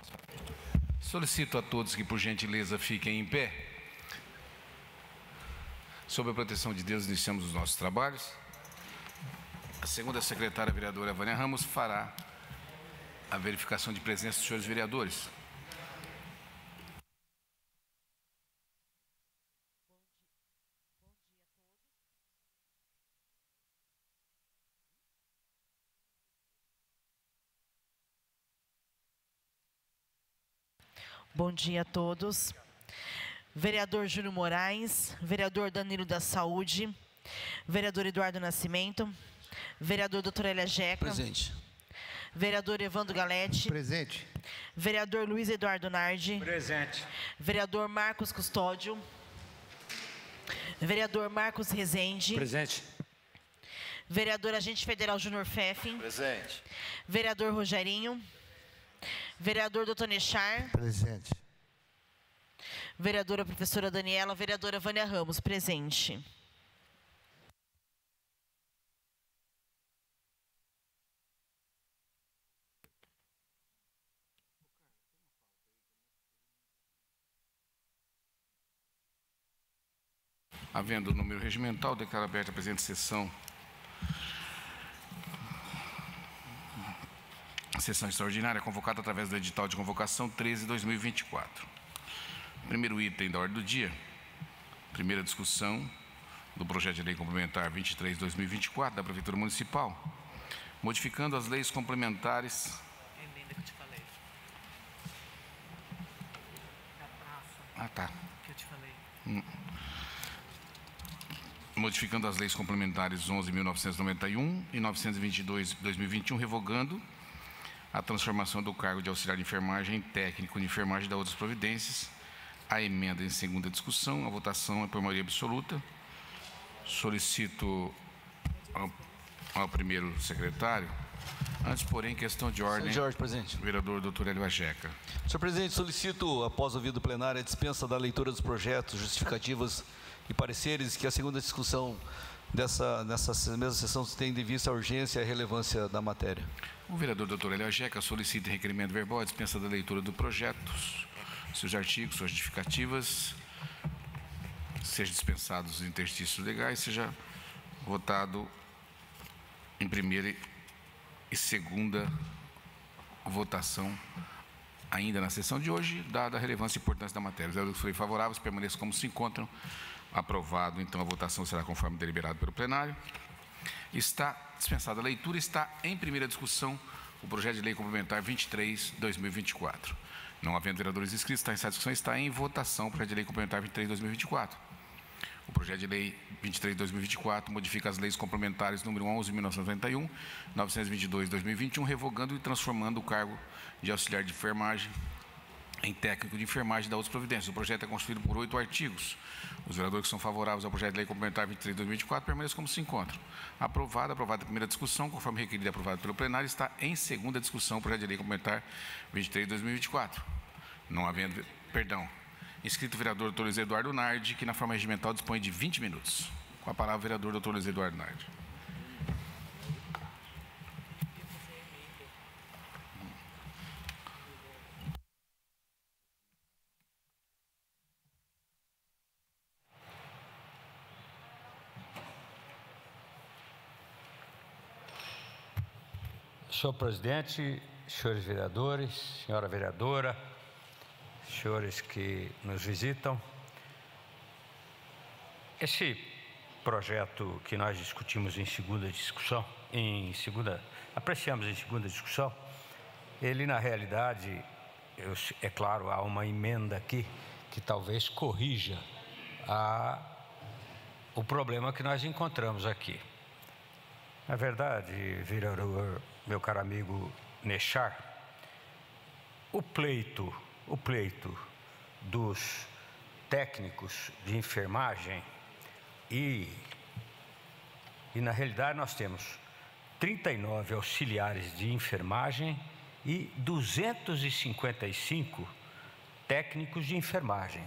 Solicito a todos que, por gentileza, fiquem em pé. Sob a proteção de Deus, iniciamos os nossos trabalhos. A segunda secretária, a vereadora Vânia Ramos, fará a verificação de presença dos senhores vereadores. Bom dia a todos. Vereador Júlio Moraes, vereador Danilo da Saúde, vereador Eduardo Nascimento, vereador doutora Elia Jeca. Presente. Vereador Evandro Galete. Presente. Vereador Luiz Eduardo Nardi. Presente. Vereador Marcos Custódio. Vereador Marcos Rezende. Presente. Vereador Agente Federal Júnior Pfeffen. Presente. Vereador Rogerinho. Vereador Dr. Nechar. Presente. Vereadora professora Daniela. Vereadora Vânia Ramos. Presente. Havendo número regimental, declaro aberta a presente sessão. Sessão extraordinária convocada através do edital de convocação 13/2024. Primeiro item da ordem do dia. Primeira discussão do projeto de lei complementar 23/2024 da Prefeitura Municipal, modificando as leis complementares. Emenda que eu te falei. Da praça. Ah, tá. Que eu te falei. Modificando as leis complementares 11.991 e 922/2021, revogando a transformação do cargo de auxiliar de enfermagem em técnico de enfermagem da outras providências. A emenda em segunda discussão, a votação é por maioria absoluta. Solicito ao primeiro secretário, antes, porém, questão de ordem. Jorge, presente. Vereador doutor Elia Jeca. Senhor presidente, solicito, após o ouvido plenário, a dispensa da leitura dos projetos, justificativas e pareceres, que a segunda discussão nessa mesma sessão tem de vista a urgência e a relevância da matéria. O vereador doutor Elia Jeca solicita em requerimento verbal a dispensa da leitura do projeto, seus artigos, suas justificativas, sejam dispensados os interstícios legais, seja votado em primeira e segunda votação ainda na sessão de hoje, dada a relevância e importância da matéria. Os vereadores que forem favoráveis permaneçam como se encontram. Aprovado, então a votação será conforme deliberado pelo plenário. Está dispensada a leitura, está em primeira discussão o projeto de lei complementar 23/2024. Não havendo vereadores inscritos, está em essa discussão, está em votação o projeto de lei complementar 23/2024. O projeto de lei 23/2024 modifica as leis complementares número 11.991, 922/2021, revogando e transformando o cargo de auxiliar de enfermagem em técnico de enfermagem da outras providências. O projeto é constituído por 8 artigos. Os vereadores que são favoráveis ao projeto de lei complementar 23/2024 permaneçam como se encontram. Aprovada a primeira discussão, conforme requerido e aprovado pelo plenário, está em segunda discussão o projeto de lei complementar 23/2024. Não havendo, inscrito o vereador doutor Luiz Eduardo Nardi, que na forma regimental dispõe de 20 minutos. Com a palavra o vereador doutor Luiz Eduardo Nardi. Senhor presidente, senhores vereadores, senhora vereadora, senhores que nos visitam, esse projeto que nós discutimos em segunda discussão, apreciamos em segunda discussão, ele na realidade, é claro, há uma emenda aqui que talvez corrija o problema que nós encontramos aqui. Na verdade, vereador, meu caro amigo Nechar, o pleito dos técnicos de enfermagem e na realidade nós temos 39 auxiliares de enfermagem e 255 técnicos de enfermagem.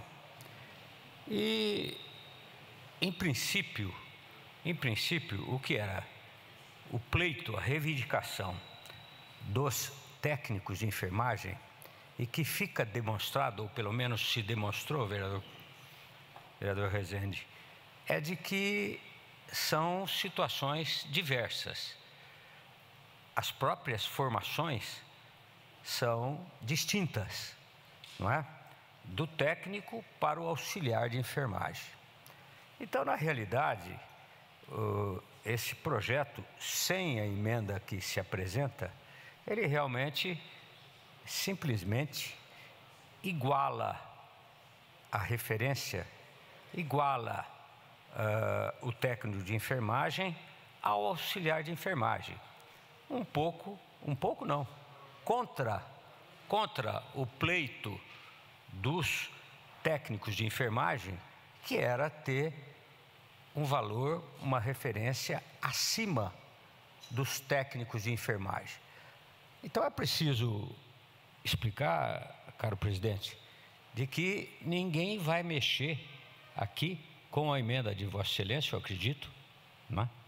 E, em princípio, o que era o pleito, a reivindicação dos técnicos de enfermagem e que fica demonstrado, ou pelo menos se demonstrou, vereador Rezende, é de que são situações diversas. As próprias formações são distintas, não é? Do técnico para o auxiliar de enfermagem. Então, na realidade, esse projeto, sem a emenda que se apresenta, ele realmente, simplesmente, iguala a referência, iguala o técnico de enfermagem ao auxiliar de enfermagem. Um pouco não, contra o pleito dos técnicos de enfermagem, que era ter um valor, uma referência acima dos técnicos de enfermagem. Então é preciso explicar, caro presidente, de que ninguém vai mexer aqui com a emenda de Vossa Excelência, eu acredito, não é?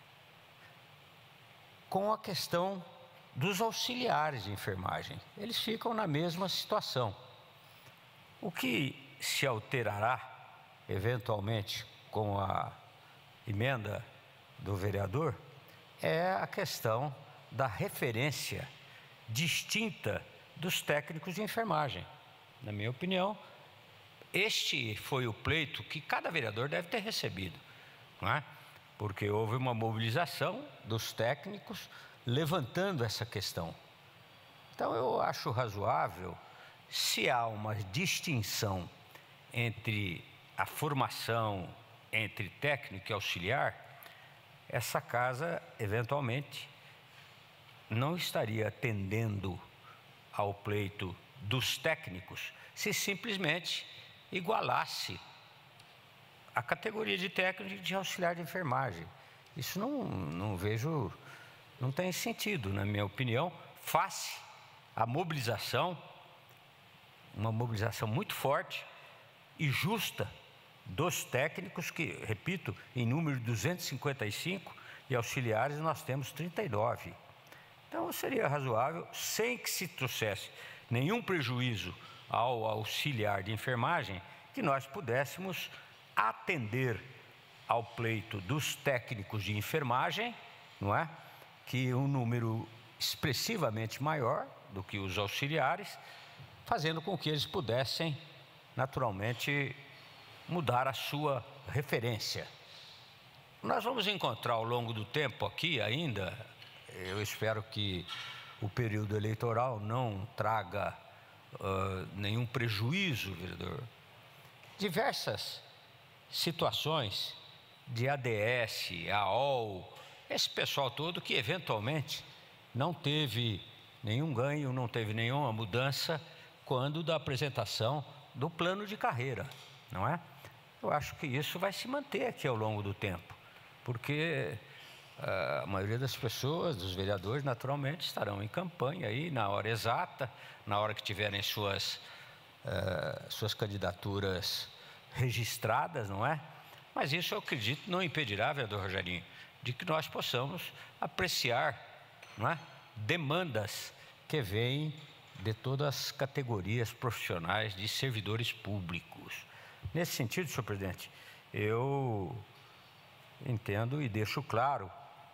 Com a questão dos auxiliares de enfermagem. Eles ficam na mesma situação. O que se alterará, eventualmente, com a emenda do vereador, é a questão da referência distinta dos técnicos de enfermagem. Na minha opinião, este foi o pleito que cada vereador deve ter recebido, não é? Porque houve uma mobilização dos técnicos levantando essa questão. Então, eu acho razoável, se há uma distinção entre a formação entre técnico e auxiliar, essa casa, eventualmente, não estaria atendendo ao pleito dos técnicos se simplesmente igualasse a categoria de técnico e de auxiliar de enfermagem. Isso não vejo, não tem sentido, na minha opinião, face à mobilização, uma mobilização muito forte e justa dos técnicos, que, repito, em número de 255, e auxiliares nós temos 39. Então, seria razoável, sem que se trouxesse nenhum prejuízo ao auxiliar de enfermagem, que nós pudéssemos atender ao pleito dos técnicos de enfermagem, não é? Que um número expressivamente maior do que os auxiliares, fazendo com que eles pudessem, naturalmente, mudar a sua referência. Nós vamos encontrar ao longo do tempo aqui ainda, eu espero que o período eleitoral não traga nenhum prejuízo, vereador, diversas situações de ADS, AOL, esse pessoal todo que eventualmente não teve nenhum ganho, não teve nenhuma mudança quando da apresentação do plano de carreira, não é? Eu acho que isso vai se manter aqui ao longo do tempo, porque a maioria das pessoas, dos vereadores, naturalmente estarão em campanha aí na hora exata, na hora que tiverem suas candidaturas registradas, não é? Mas isso, eu acredito, não impedirá, vereador Rogerinho, de que nós possamos apreciar, não é, demandas que vêm de todas as categorias profissionais de servidores públicos. Nesse sentido, senhor presidente, eu entendo e deixo claro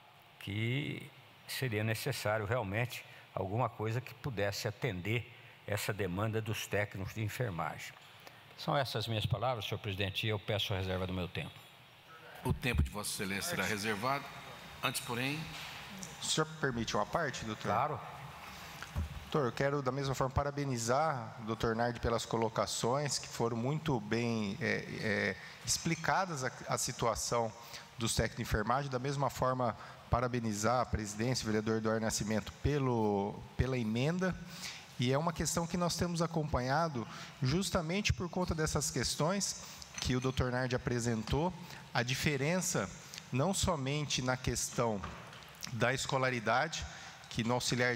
que seria necessário realmente alguma coisa que pudesse atender essa demanda dos técnicos de enfermagem. São essas minhas palavras, senhor presidente, e eu peço a reserva do meu tempo. O tempo de Vossa Excelência será reservado. Antes, porém... O senhor permite uma parte, doutor? Claro. Doutor, eu quero, da mesma forma, parabenizar o doutor Nardi pelas colocações, que foram muito bem explicadas a situação dos técnicos de enfermagem. Da mesma forma, parabenizar a presidência, o vereador Eduardo Nascimento, pela emenda. E é uma questão que nós temos acompanhado justamente por conta dessas questões que o doutor Nardi apresentou, a diferença não somente na questão da escolaridade, que no auxiliar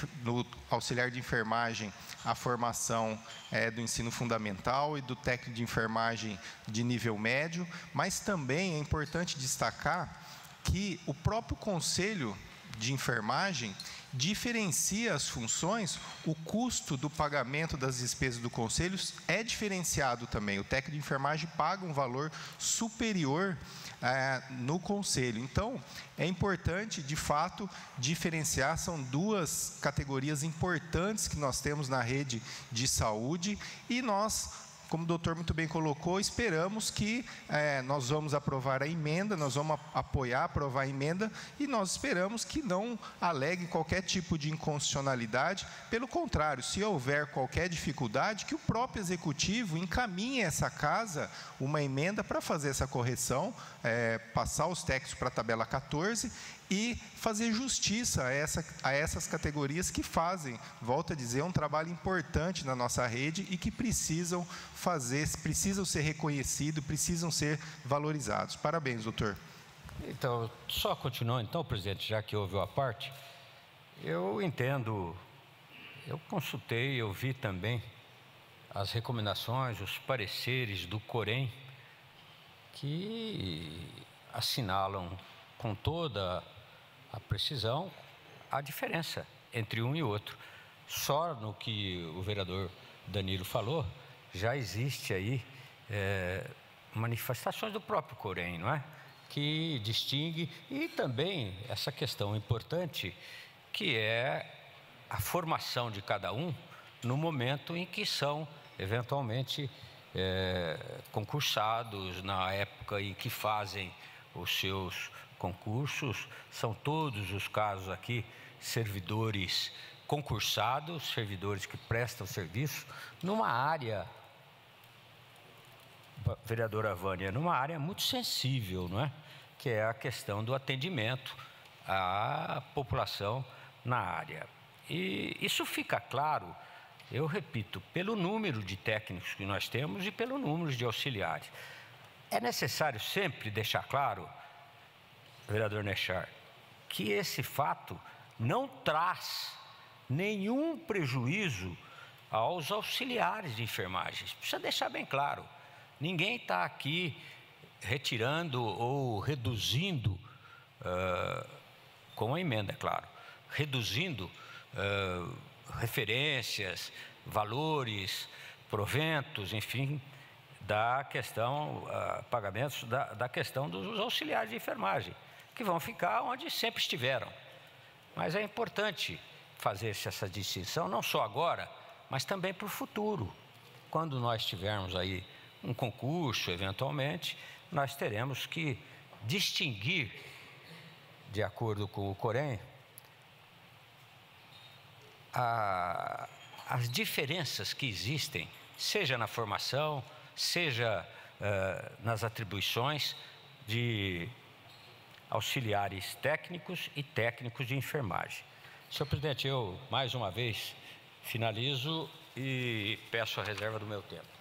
de enfermagem a formação é do ensino fundamental e do técnico de enfermagem de nível médio, mas também é importante destacar que o próprio Conselho de Enfermagem, diferencia as funções, o custo do pagamento das despesas do conselho é diferenciado também. O técnico de enfermagem paga um valor superior no conselho. Então, é importante, de fato, diferenciar. São duas categorias importantes que nós temos na rede de saúde e nós, como o doutor muito bem colocou, esperamos que nós vamos aprovar a emenda, nós vamos aprovar a emenda e nós esperamos que não alegue qualquer tipo de inconstitucionalidade. Pelo contrário, se houver qualquer dificuldade, que o próprio executivo encaminhe essa casa uma emenda para fazer essa correção, passar os técnicos para a tabela 14 e fazer justiça a essas categorias que fazem, volto a dizer, um trabalho importante na nossa rede e que precisam ser reconhecidos, precisam ser valorizados. Parabéns, doutor. Então, só continuando, então, presidente, já que houve a parte, eu entendo, eu consultei, eu vi também as recomendações, os pareceres do Corém, que assinalam com toda a precisão a diferença entre um e outro. Só no que o vereador Danilo falou, já existe aí manifestações do próprio Corém, não é? Que distingue, e também essa questão importante, que é a formação de cada um no momento em que são, eventualmente, concursados, na época em que fazem os seus concursos. São todos os casos aqui servidores concursados, servidores que prestam serviço numa área, vereadora Vânia, numa área muito sensível, não é? Que é a questão do atendimento à população na área. E isso fica claro, eu repito, pelo número de técnicos que nós temos e pelo número de auxiliares. É necessário sempre deixar claro, vereador Nechar, que esse fato não traz nenhum prejuízo aos auxiliares de enfermagem. Precisa deixar bem claro. Ninguém está aqui retirando ou reduzindo, com a emenda, é claro, reduzindo referências, valores, proventos, enfim, da questão, pagamentos da questão dos auxiliares de enfermagem, que vão ficar onde sempre estiveram. Mas é importante fazer essa distinção, não só agora, mas também para o futuro. Quando nós tivermos aí um concurso, eventualmente, nós teremos que distinguir, de acordo com o Corém, as diferenças que existem, seja na formação, seja nas atribuições de auxiliares técnicos e técnicos de enfermagem. Senhor presidente, eu, mais uma vez, finalizo e peço a reserva do meu tempo.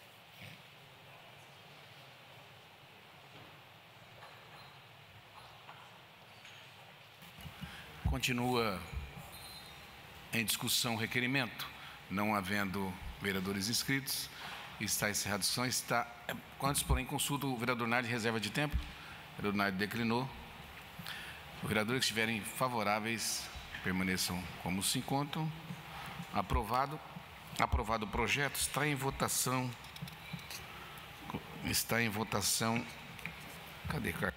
Continua em discussão o requerimento, não havendo vereadores inscritos, está encerrada a discussão. Antes, porém, consulta o vereador Nardi, reserva de tempo. O vereador Nardi declinou. Os vereadores que estiverem favoráveis permaneçam como se encontram. Aprovado. Aprovado o projeto. Está em votação. Está em votação. Cadê, Carlos?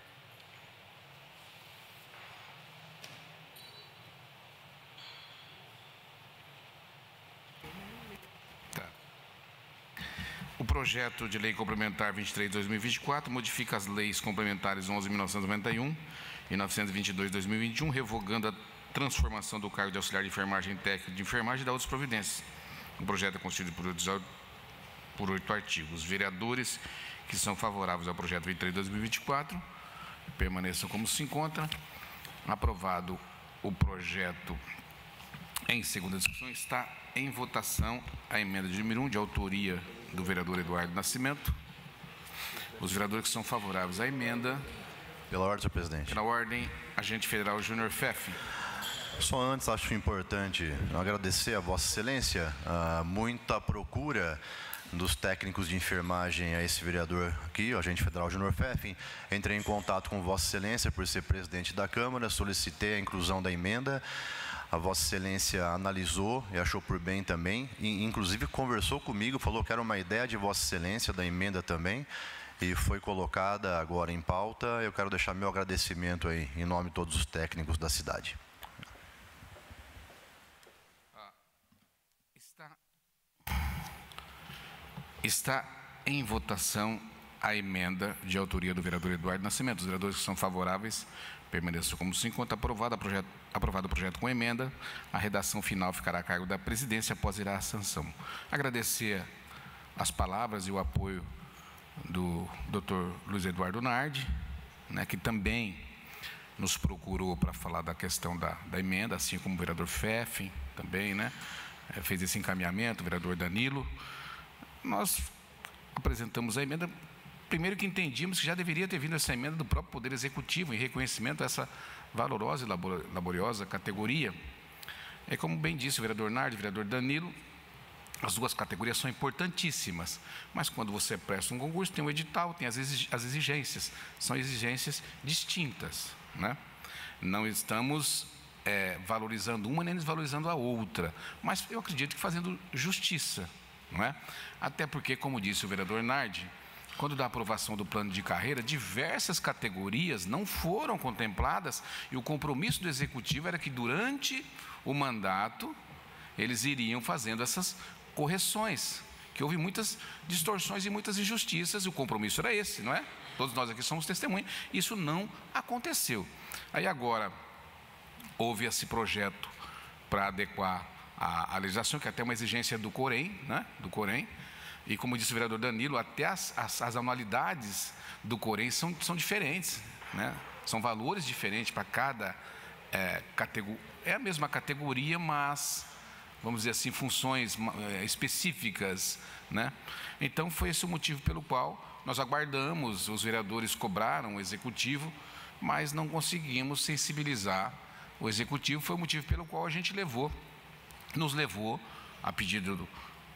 O projeto de lei complementar 23/2024 modifica as leis complementares 11.991 e 922/2021, revogando a transformação do cargo de auxiliar de enfermagem em técnico de enfermagem e da outras providências. O projeto é constituído por 8 artigos. Os vereadores que são favoráveis ao projeto 23/2024 permaneçam como se encontra. Aprovado o projeto em segunda discussão, está em votação a emenda de número 1, de autoria do vereador Eduardo Nascimento. Os vereadores que são favoráveis à emenda. Pela ordem, senhor presidente. Pela ordem, agente federal Júnior Pfeff. Só antes, acho importante agradecer a Vossa Excelência muita procura dos técnicos de enfermagem a esse vereador aqui, o agente federal Júnior Pfeff. Entrei em contato com Vossa Excelência por ser presidente da Câmara, solicitei a inclusão da emenda. A Vossa Excelência analisou e achou por bem também, e, inclusive conversou comigo, falou que era uma ideia de Vossa Excelência, da emenda também, e foi colocada agora em pauta. Eu quero deixar meu agradecimento aí, em nome de todos os técnicos da cidade. Está em votação a emenda de autoria do vereador Eduardo Nascimento. Os vereadores que são favoráveis permaneçam como se enquanto aprovado o projeto com emenda. A redação final ficará a cargo da presidência após ir à sanção. Agradecer as palavras e o apoio do Dr. Luiz Eduardo Nardi, né, que também nos procurou para falar da questão da emenda, assim como o vereador Feffen também, né, fez esse encaminhamento, o vereador Danilo. Nós apresentamos a emenda, primeiro que entendíamos que já deveria ter vindo essa emenda do próprio Poder Executivo, em reconhecimento a essa valorosa e laboriosa categoria. É como bem disse o vereador Nardi, o vereador Danilo, as duas categorias são importantíssimas, mas quando você presta um concurso, tem um edital, tem as exigências, são exigências distintas, né? Não estamos valorizando uma nem desvalorizando a outra, mas eu acredito que fazendo justiça, não é? Até porque, como disse o vereador Nardi, quando da aprovação do plano de carreira, diversas categorias não foram contempladas e o compromisso do Executivo era que durante o mandato eles iriam fazendo essas correções, que houve muitas distorções e muitas injustiças, e o compromisso era esse, não é? Todos nós aqui somos testemunhas. Isso não aconteceu. Aí agora houve esse projeto para adequar a legislação, que é até uma exigência do Corém, né? Do Corém. E como disse o vereador Danilo, até as anualidades do Corém são diferentes, né? São valores diferentes para cada categoria. É a mesma categoria, mas, vamos dizer assim, funções específicas, né? Então, foi esse o motivo pelo qual nós aguardamos, os vereadores cobraram o Executivo, mas não conseguimos sensibilizar o Executivo. Foi o motivo pelo qual a gente nos levou, a pedido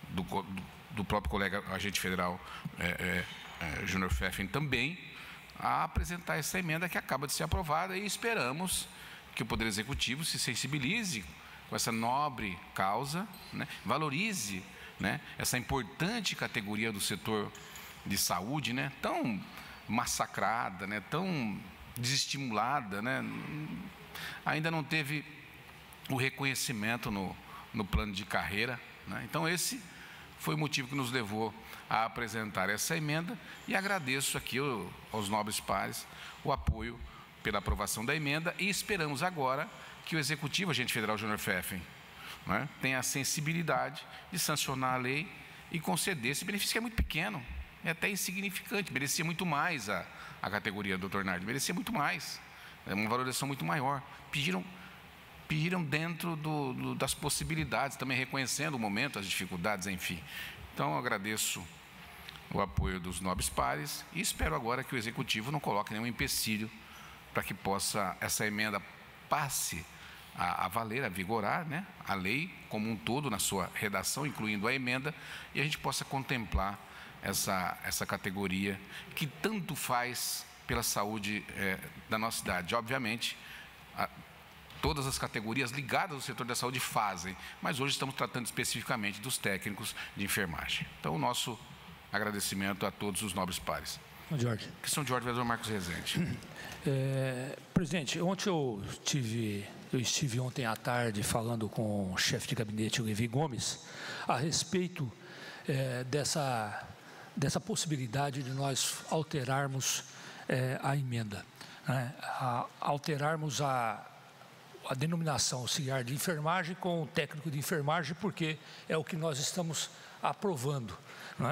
do próprio colega agente federal Júnior Feffen também, a apresentar essa emenda que acaba de ser aprovada, e esperamos que o Poder Executivo se sensibilize com essa nobre causa, né? Valorize, né, essa importante categoria do setor de saúde, né, tão massacrada, né, tão desestimulada, né, ainda não teve o reconhecimento no plano de carreira, né? Então esse foi o motivo que nos levou a apresentar essa emenda, e agradeço aqui aos nobres pares o apoio pela aprovação da emenda, e esperamos agora que o Executivo, agente federal Júnior Feffen, né, tenha a sensibilidade de sancionar a lei e conceder esse benefício, que é muito pequeno, é até insignificante, merecia muito mais a categoria do Dr. Nardi, merecia muito mais, é uma valorização muito maior. Pediram dentro das possibilidades, também reconhecendo o momento, as dificuldades, enfim. Então, eu agradeço o apoio dos nobres pares e espero agora que o Executivo não coloque nenhum empecilho para que essa emenda passe a valer, a vigorar, né, a lei como um todo na sua redação, incluindo a emenda, e a gente possa contemplar essa categoria que tanto faz pela saúde da nossa cidade. Obviamente, todas as categorias ligadas ao setor da saúde fazem, mas hoje estamos tratando especificamente dos técnicos de enfermagem. Então, o nosso agradecimento a todos os nobres pares. Jorge. Questão de ordem, vereador Marcos Rezende. Presidente, ontem eu estive ontem à tarde falando com o chefe de gabinete, o Levi Gomes, a respeito dessa possibilidade de nós alterarmos a emenda, né? Alterarmos a denominação auxiliar de enfermagem com o técnico de enfermagem, porque é o que nós estamos aprovando, né?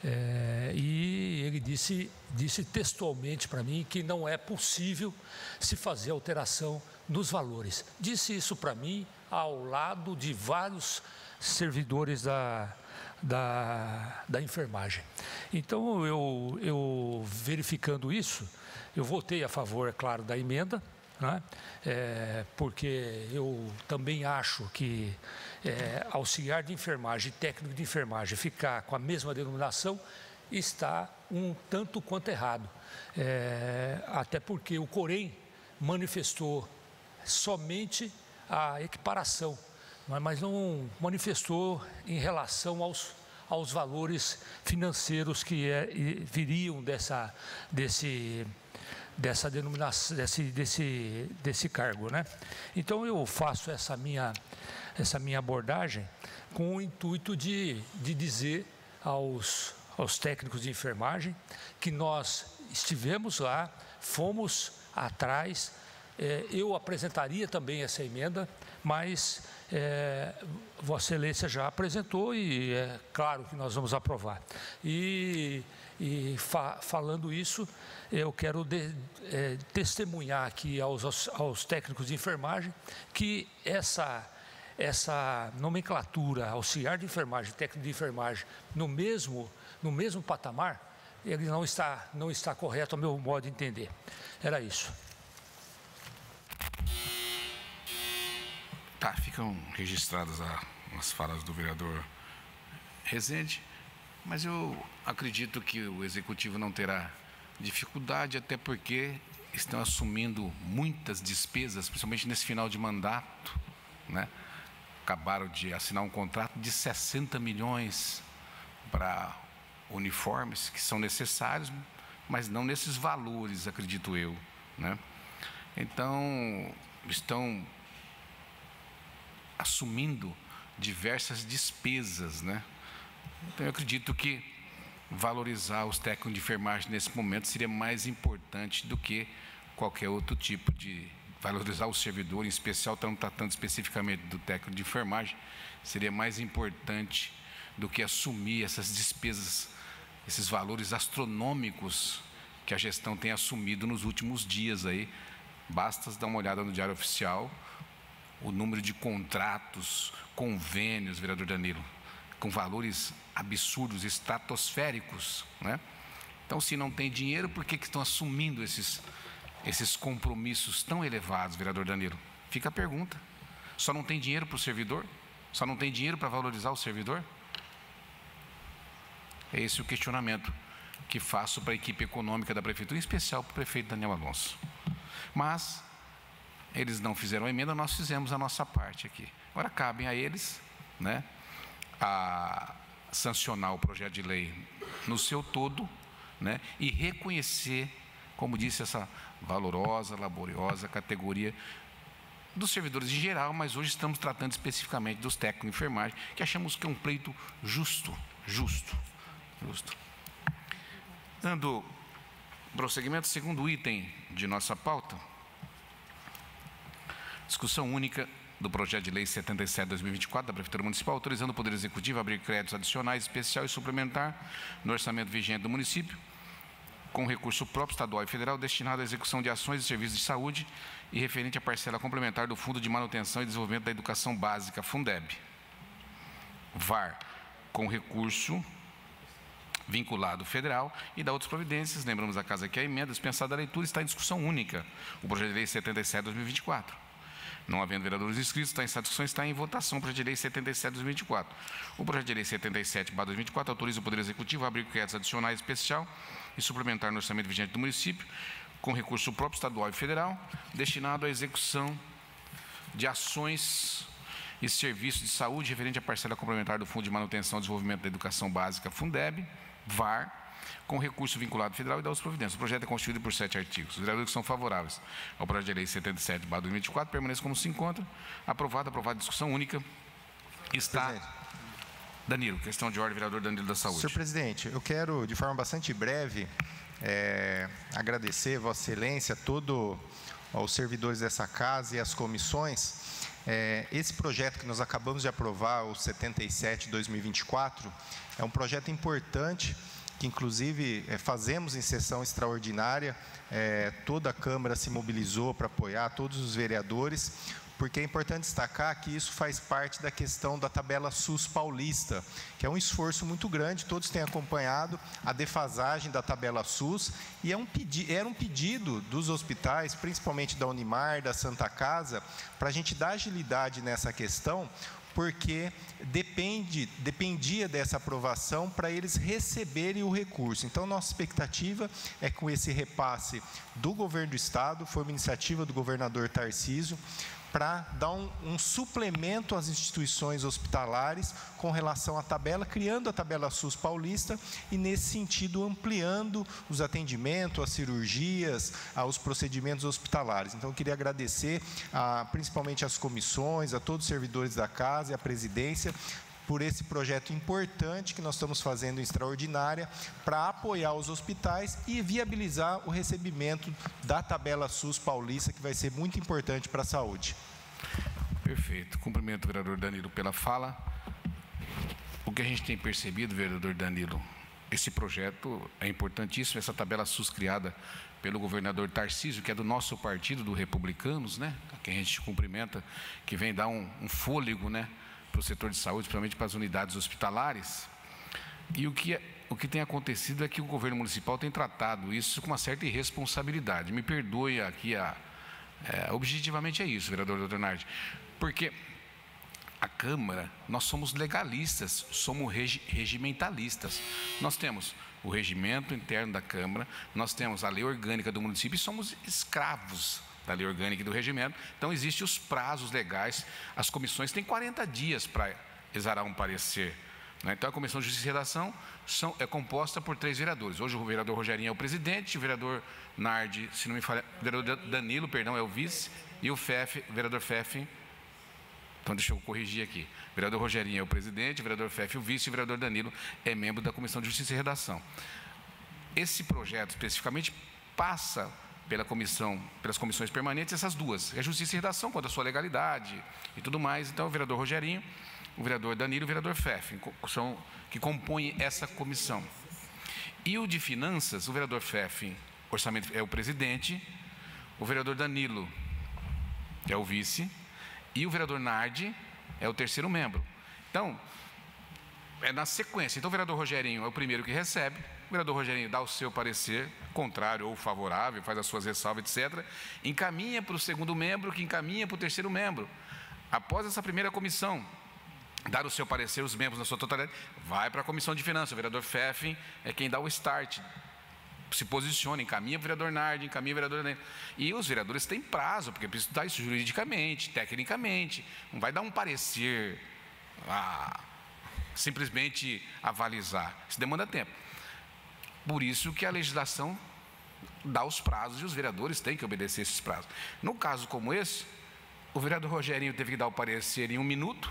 E ele disse textualmente para mim que não é possível se fazer alteração nos valores. Disse isso para mim ao lado de vários servidores da enfermagem. Então, eu verificando isso, eu votei a favor, é claro, da emenda, né? Porque eu também acho que auxiliar de enfermagem e técnico de enfermagem ficar com a mesma denominação está um tanto quanto errado. Até porque o Corém manifestou somente a equiparação, mas não manifestou em relação aos valores financeiros que viriam dessa denominação, desse cargo, né? Então eu faço essa minha abordagem com o intuito de dizer aos técnicos de enfermagem que nós estivemos lá, fomos atrás. Eu apresentaria também essa emenda, mas Vossa Excelência já apresentou e é claro que nós vamos aprovar. Falando isso, eu quero testemunhar aqui aos técnicos de enfermagem que essa nomenclatura, auxiliar de enfermagem, técnico de enfermagem, no mesmo patamar, ele não está correto ao meu modo de entender. Era isso. Tá, ficam registradas as falas do vereador Rezende, mas eu acredito que o Executivo não terá dificuldade, até porque estão assumindo muitas despesas, principalmente nesse final de mandato, né? Acabaram de assinar um contrato de 60 milhões para uniformes, que são necessários, mas não nesses valores, acredito eu, né? Então, estão assumindo diversas despesas, né? Então, eu acredito que valorizar os técnicos de enfermagem nesse momento seria mais importante do que qualquer outro tipo de valorizar o servidor, em especial, estamos tratando especificamente do técnico de enfermagem, seria mais importante do que assumir essas despesas, esses valores astronômicos que a gestão tem assumido nos últimos dias aí. Basta dar uma olhada no Diário Oficial, o número de contratos, convênios, vereador Danilo, com valores absurdos, estratosféricos, né? Então, se não tem dinheiro, por que estão assumindo esses compromissos tão elevados, vereador Danilo? Fica a pergunta. Só não tem dinheiro para o servidor? Só não tem dinheiro para valorizar o servidor? É esse o questionamento que faço para a equipe econômica da Prefeitura, em especial para o prefeito Daniel Alonso. Mas eles não fizeram a emenda, nós fizemos a nossa parte aqui. Agora cabem a eles, né, a sancionar o projeto de lei no seu todo, né, e reconhecer, como disse, essa valorosa, laboriosa categoria dos servidores em geral, mas hoje estamos tratando especificamente dos técnicos de enfermagem, que achamos que é um pleito justo. Dando prosseguimento, segundo item de nossa pauta, discussão única do projeto de lei 77/2024 da Prefeitura Municipal, autorizando o Poder Executivo a abrir créditos adicionais, especial e suplementar no orçamento vigente do município, com recurso próprio estadual e federal destinado à execução de ações e serviços de saúde e referente à parcela complementar do Fundo de Manutenção e Desenvolvimento da Educação Básica, Fundeb. VAR, com recurso vinculado federal e da outras providências. Lembramos a casa que a emenda dispensada da leitura está em discussão única. O projeto de lei 77/2024. Não havendo vereadores inscritos, está em discussão, está em votação o projeto de lei 77/2024. O projeto de lei 77/2024 autoriza o Poder Executivo a abrir créditos adicionais especial e suplementar no orçamento vigente do município, com recurso próprio estadual e federal, destinado à execução de ações e serviços de saúde referente à parcela complementar do Fundo de Manutenção e Desenvolvimento da Educação Básica, Fundeb, VAR, com recurso vinculado federal e da outras providências. O projeto é constituído por 7 artigos. Os vereadores que são favoráveis ao projeto de lei 77/2024 permaneçam como se encontra. Aprovado discussão única. Está... Presidente. Danilo, questão de ordem, vereador Danilo da Saúde. Senhor presidente, eu quero, de forma bastante breve, agradecer Vossa Excelência, todos os servidores dessa casa e as comissões. Esse projeto que nós acabamos de aprovar, o 77/2024, é um projeto importante, que inclusive fazemos em sessão extraordinária, toda a Câmara se mobilizou para apoiar, todos os vereadores, porque é importante destacar que isso faz parte da questão da tabela SUS paulista, que é um esforço muito grande, todos têm acompanhado a defasagem da tabela SUS, e era um pedido dos hospitais, principalmente da Unimar, da Santa Casa, para a gente dar agilidade nessa questão, porque dependia dessa aprovação para eles receberem o recurso. Então, nossa expectativa é que com esse repasse do governo do Estado, foi uma iniciativa do governador Tarcísio, para dar um suplemento às instituições hospitalares com relação à tabela, criando a tabela SUS paulista e, nesse sentido, ampliando os atendimentos, as cirurgias, os procedimentos hospitalares. Então, eu queria agradecer principalmente às comissões, a todos os servidores da casa e à presidência, por esse projeto importante que nós estamos fazendo em extraordinária para apoiar os hospitais e viabilizar o recebimento da tabela SUS paulista, que vai ser muito importante para a saúde. Perfeito. Cumprimento o vereador Danilo pela fala. O que a gente tem percebido, vereador Danilo, esse projeto é importantíssimo, essa tabela SUS criada pelo governador Tarcísio, que é do nosso partido, do Republicanos, né? A quem a gente cumprimenta, que vem dar um fôlego, né, para o setor de saúde, principalmente para as unidades hospitalares. E o que tem acontecido é que o governo municipal tem tratado isso com uma certa irresponsabilidade. Me perdoe aqui, objetivamente é isso, vereador Dr. Nardi, porque a Câmara, nós somos legalistas, somos regimentalistas. Nós temos o regimento interno da Câmara, nós temos a lei orgânica do município e somos escravos da lei orgânica e do regimento. Então, existem os prazos legais. As comissões têm 40 dias para exarar um parecer, né? Então, a Comissão de Justiça e Redação é composta por 3 vereadores. Hoje, o vereador Rogerinho é o presidente, o vereador Nardi, se não me falha, o vereador Danilo, perdão, é o vice, e o vereador Fefe. Então, deixa eu corrigir aqui. O vereador Rogerinho é o presidente, o vereador Fefe o vice, e o vereador Danilo é membro da Comissão de Justiça e Redação. Esse projeto, especificamente, passa pelas comissões permanentes, essas duas, a Justiça e Redação, quanto à sua legalidade e tudo mais. Então, o vereador Rogerinho, o vereador Danilo e o vereador Fefe são que compõem essa comissão. E o de Finanças, o vereador Fefe, orçamento, é o presidente, o vereador Danilo é o vice, e o vereador Nardi é o 3º membro. Então, é na sequência. Então, o vereador Rogerinho é o primeiro que recebe, o vereador Rogerinho dá o seu parecer, contrário ou favorável, faz as suas ressalvas, etc., encaminha para o 2º membro, que encaminha para o 3º membro. Após essa primeira comissão dar o seu parecer, os membros na sua totalidade, vai para a Comissão de Finanças. O vereador Fefe é quem dá o start, se posiciona, encaminha para o vereador Nardi, encaminha para o vereador Danilo. E os vereadores têm prazo, porque precisa estudar isso juridicamente, tecnicamente. Não vai dar um parecer simplesmente avalizar. Isso demanda tempo. Por isso que a legislação dá os prazos e os vereadores têm que obedecer esses prazos. No caso como esse, o vereador Rogerinho teve que dar o parecer em 1 minuto,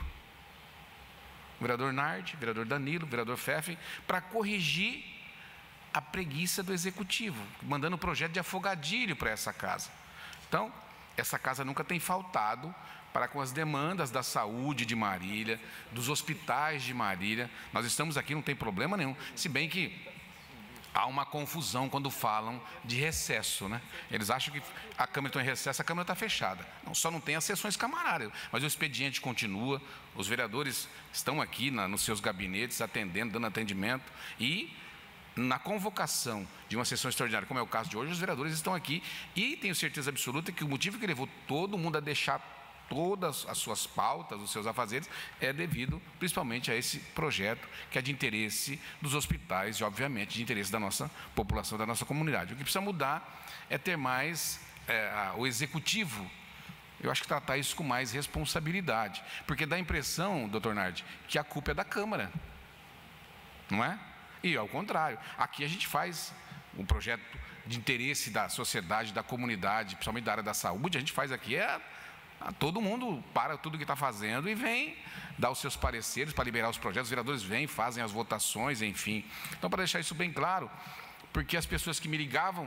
o vereador Nardi, o vereador Danilo, o vereador Fefe, para corrigir a preguiça do executivo, mandando um projeto de afogadilho para essa casa. Então, essa casa nunca tem faltado para com as demandas da saúde de Marília, dos hospitais de Marília. Nós estamos aqui, não tem problema nenhum, se bem que há uma confusão quando falam de recesso, né? Eles acham que a Câmara está em recesso, a Câmara está fechada. Não, só não tem as sessões camarárias, mas o expediente continua, os vereadores estão aqui nos seus gabinetes atendendo, dando atendimento, e na convocação de uma sessão extraordinária, como é o caso de hoje, os vereadores estão aqui, e tenho certeza absoluta que o motivo que levou todo mundo a deixar todas as suas pautas, os seus afazeres, é devido principalmente a esse projeto que é de interesse dos hospitais e, obviamente, de interesse da nossa população, da nossa comunidade. O que precisa mudar é ter mais o executivo, eu acho que tratar isso com mais responsabilidade, porque dá a impressão, doutor Nardi, que a culpa é da Câmara, não é? E ao contrário, aqui a gente faz um projeto de interesse da sociedade, da comunidade, principalmente da área da saúde, a gente faz aqui todo mundo para tudo que está fazendo e vem dar os seus pareceres para liberar os projetos, os vereadores vêm, fazem as votações, enfim. Então, para deixar isso bem claro, porque as pessoas que me ligavam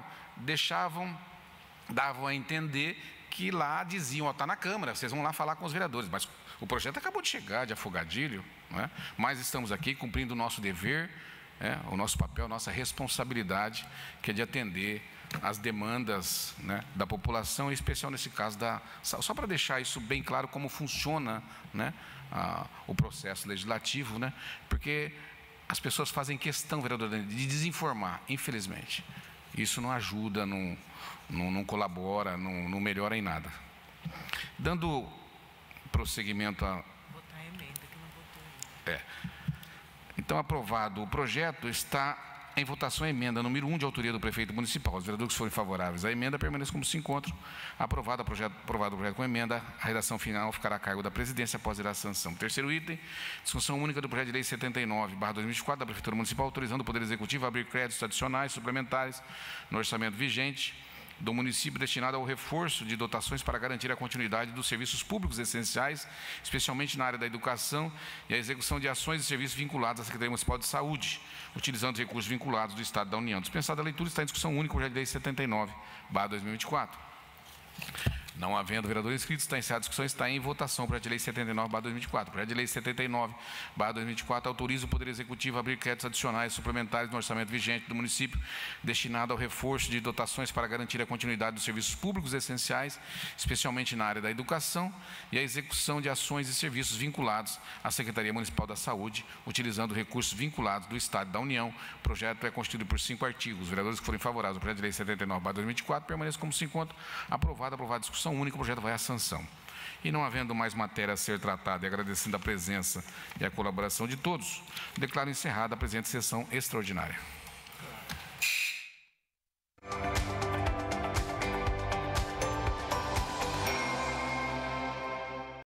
davam a entender que lá diziam, está na Câmara, vocês vão lá falar com os vereadores, mas o projeto acabou de chegar, de afogadilho, não é? Mas estamos aqui cumprindo o nosso dever, o nosso papel, a nossa responsabilidade, que é de atender as demandas, né, da população, em especial nesse caso só para deixar isso bem claro como funciona, né, o processo legislativo, né, porque as pessoas fazem questão, vereador, de desinformar, infelizmente. Isso não ajuda, não colabora, não melhora em nada. Dando prosseguimento a... Votar a emenda que não votou ainda. Então, aprovado o projeto, está Em votação, a emenda número 1, de autoria do prefeito municipal. Os vereadores que forem favoráveis à emenda permaneçam como se encontram. Aprovado o projeto com emenda, a redação final ficará a cargo da presidência após ir à sanção. Terceiro item, discussão única do projeto de lei 79/2024 da Prefeitura Municipal, autorizando o Poder Executivo a abrir créditos adicionais suplementares no orçamento vigente do município destinado ao reforço de dotações para garantir a continuidade dos serviços públicos essenciais, especialmente na área da educação, e a execução de ações e serviços vinculados à Secretaria Municipal de Saúde, utilizando recursos vinculados do Estado da União. Dispensada a leitura, está em discussão única o projeto de lei 79/2024. Não havendo vereadores inscritos, está encerrada a discussão, está em votação o projeto de lei 79/2024. O projeto de lei 79/2024 autoriza o Poder Executivo a abrir créditos adicionais suplementares no orçamento vigente do município, destinado ao reforço de dotações para garantir a continuidade dos serviços públicos essenciais, especialmente na área da educação, e a execução de ações e serviços vinculados à Secretaria Municipal da Saúde, utilizando recursos vinculados do Estado da União. O projeto é constituído por 5 artigos. Os vereadores que forem favoráveis ao projeto de lei 79/2024 permaneçam como se encontram. Aprovada a discussão única, o projeto vai à sanção. E não havendo mais matéria a ser tratada e agradecendo a presença e a colaboração de todos, declaro encerrada a presente sessão extraordinária.